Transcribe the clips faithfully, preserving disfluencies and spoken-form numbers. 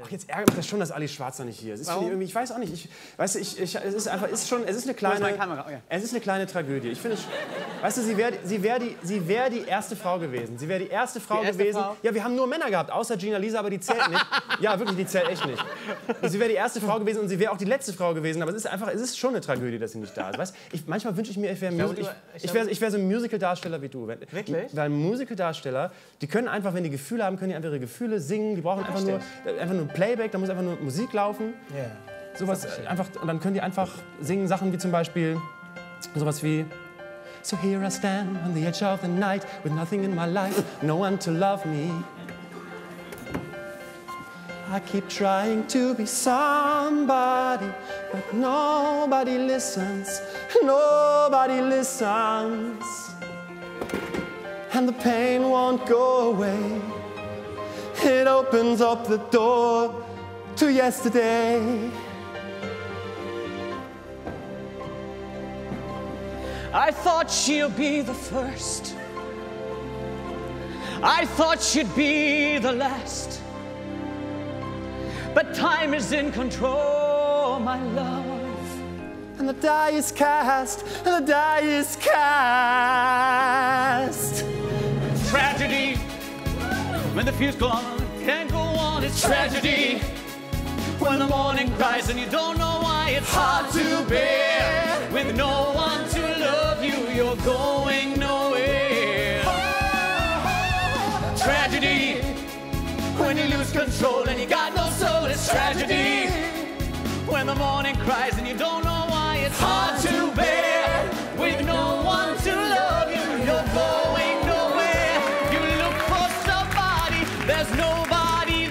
Ach, jetzt ärgert mich das schon, dass Ali Schwarzer nicht hier ist. Ist irgendwie, ich weiß auch nicht. Ich, weißt du, ich, ich, es ist einfach, ist schon, es ist eine kleine, Okay. es ist eine kleine Tragödie. Ich finde, weißt du, sie wäre, sie wäre die, sie wäre die erste Frau gewesen. Sie wäre die erste Frau die erste gewesen. Frau? Ja, wir haben nur Männer gehabt, außer Gina Lisa, aber die zählt nicht. Ja, wirklich, die zählt echt nicht. Und sie wäre die erste Frau gewesen und sie wäre auch die letzte Frau gewesen. Aber es ist einfach, es ist schon eine Tragödie, dass sie nicht da ist. Weißt? Ich, manchmal wünsche ich mir, ich wäre glaube, ich, du- ich, ich ich wär, ich wär so ein Musical-Darsteller wie du. Wirklich? Weil Musical-Darsteller, die können einfach, wenn die Gefühle haben, können die einfach ihre Gefühle singen. Die brauchen einfach nur, einfach nur Playback, da muss einfach nur Musik laufen. Yeah. Sowas einfach, und dann können die einfach singen Sachen wie zum Beispiel sowas wie So here I stand on the edge of the night with nothing in my life, no one to love me. I keep trying to be somebody, but nobody listens, nobody listens. And the pain won't go away. It opens up the door to yesterday. I thought she'll be the first. I thought she'd be the last. But time is in control, my love. And the die is cast, and the die is cast. Tragedy, when the fuse go on, can't go on, it's tragedy. When the morning cries and you don't know why, it's hard to bear. With no one to love you, you're going nowhere. Tragedy, when you lose control and you got no soul, it's tragedy. When the morning cries and you don't know why, it's hard to bear. With no one to love you, you're going nowhere. You look for somebody, there's nobody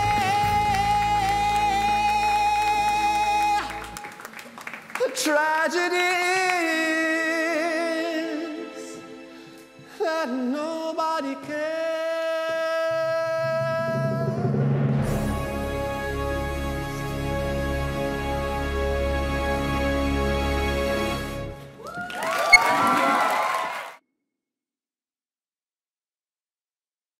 there. The tragedy is that nobody cares.